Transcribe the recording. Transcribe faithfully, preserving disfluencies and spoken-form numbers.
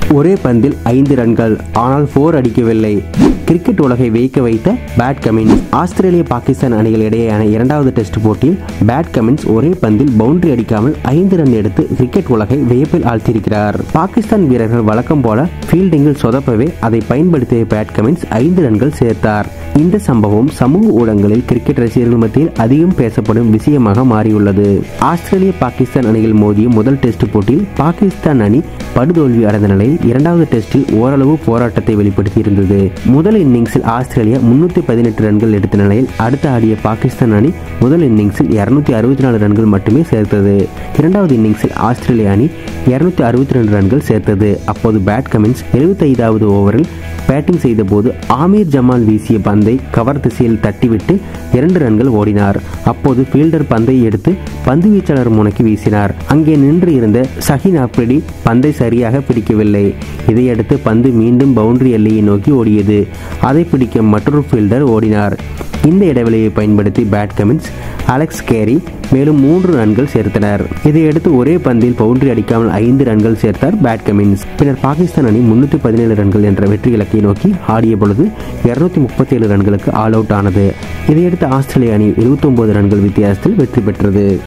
ஒரே பந்தில் ஐந்து ரன்கள், ஆனால் போர் அடிக்கவில்லை. கிரிக்கெட் உலகை வியக்க வைத்த பேட் கமின்ஸ். ஆஸ்திரேலிய பாகிஸ்தான் அணிகள் இடையேயான இரண்டாவது டெஸ்ட் போட்டியில் பேட் கமின்ஸ் ஒரே பந்தில் பவுண்டரி அடிக்காமல் ஐந்து ரன் எடுத்து கிரிக்கெட் உலகை வியப்பில் ஆழ்த்தியிருக்கிறார். பாகிஸ்தான் வீரர்கள் வழக்கம் போல ஃபீல்டிங்கில் சொதப்பவே அதை பயன்படுத்திய பேட் கமின்ஸ் ஐந்து ரன்கள் சேர்த்தார். இந்த சம்பவம் சமூக ஊடகங்களில் கிரிக்கெட் ரசிகர்கள் மத்தியில் அதிகம் பேசப்படும் விஷயமாக மாறியுள்ளது. ஆஸ்திரேலிய பாகிஸ்தான் அணிகள் மோதிய முதல் டெஸ்ட் போட்டியில் பாகிஸ்தான் அணி படுதோல்வி அடைந்த நிலையில் இரண்டாவது டெஸ்டில் ஓரளவு போராட்டத்தை வெளிப்படுத்தி இருந்தது. முதல் இன்னிங்ஸில் ஆஸ்திரேலியா முன்னூத்தி பதினெட்டு ரன்கள் எடுத்த நிலையில் அடுத்த ஆடிய பாகிஸ்தான் அணி முதல் இன்னிங்ஸில் இருநூத்தி அறுபத்தி நாலு ரன்கள் மட்டுமே சேர்த்தது. இரண்டாவது இன்னிங்ஸில் ஆஸ்திரேலிய அணி இருநூத்தி அறுபத்தி ரெண்டு ரன்கள் சேர்த்தது. அப்போது பேட் கமின்ஸ் எழுபத்தி ஐந்தாவது ஓவரில் பேட்டிங் செய்த போது ஆமீர் ஜமால் வீசிய பந்தை கவர் திசையில் தட்டிவிட்டு இரண்டு ரன்கள் ஓடினார். அப்போது ஃபீல்டர் பந்தை எடுத்து பந்து வீச்சாளர் முனைக்கு வீசினார். அங்கே நின்று இருந்த ஷஹீன் அப்ரிடி பந்தை சரியாக பிடிக்கவில்லை. இதையடுத்து பந்து மீண்டும் பவுண்டரி எல்லையை நோக்கி ஓடியது. அதை பிடிக்க மற்றொரு ஃபீல்டர் ஓடினார். இந்த இடைவெளியை பயன்படுத்தி பேட் கமின்ஸ், அலெக்ஸ் கேரி மேலும் மூன்று ரன்கள் சேர்த்தனர். இதையடுத்து ஒரே பந்தில் பவுண்டரி அடிக்காமல் ஐந்து ரன்கள் சேர்த்தார் பேட் கமின்ஸ். பின்னர் பாகிஸ்தான் அணி முன்னூத்தி பதினேழு ரன்கள் என்ற வெற்றி இலக்கை நோக்கி ஆடிய பொழுது இருநூத்தி முப்பத்தி ஏழு ரன்களுக்கு ஆல் அவுட் ஆனது. இதையடுத்து ஆஸ்திரேலிய அணி எழுபத்தி ஒன்பது ரன்கள் வித்தியாசத்தில் வெற்றி பெற்றது.